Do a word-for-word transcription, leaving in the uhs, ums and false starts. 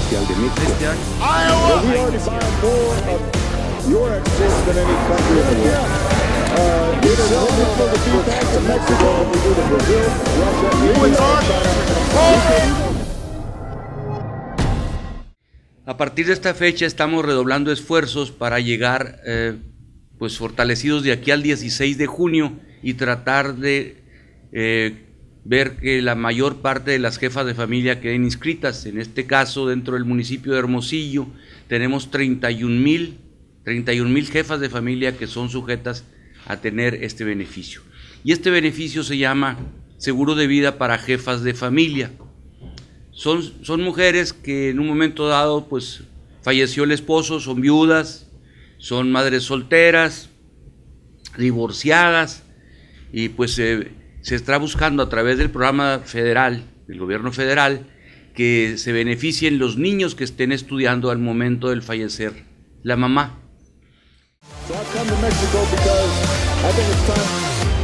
Social de México. Este año. Well, we already buy more of your exports than any country in the world. Uh, we sell more for the food back to Mexico than we do to Brazil, Russia, India, China. A partir de esta fecha estamos redoblando esfuerzos para llegar eh, pues fortalecidos de aquí al dieciséis de junio y tratar de eh, ver que la mayor parte de las jefas de familia queden inscritas. En este caso, dentro del municipio de Hermosillo, tenemos treinta y un mil jefas de familia que son sujetas a tener este beneficio. Y este beneficio se llama Seguro de Vida para Jefas de Familia. Son, son mujeres que en un momento dado pues falleció el esposo, son viudas, son madres solteras, divorciadas, y pues eh, se está buscando a través del programa federal, del gobierno federal, que se beneficien los niños que estén estudiando al momento del fallecer la mamá. So I've come to Mexico because I think it's time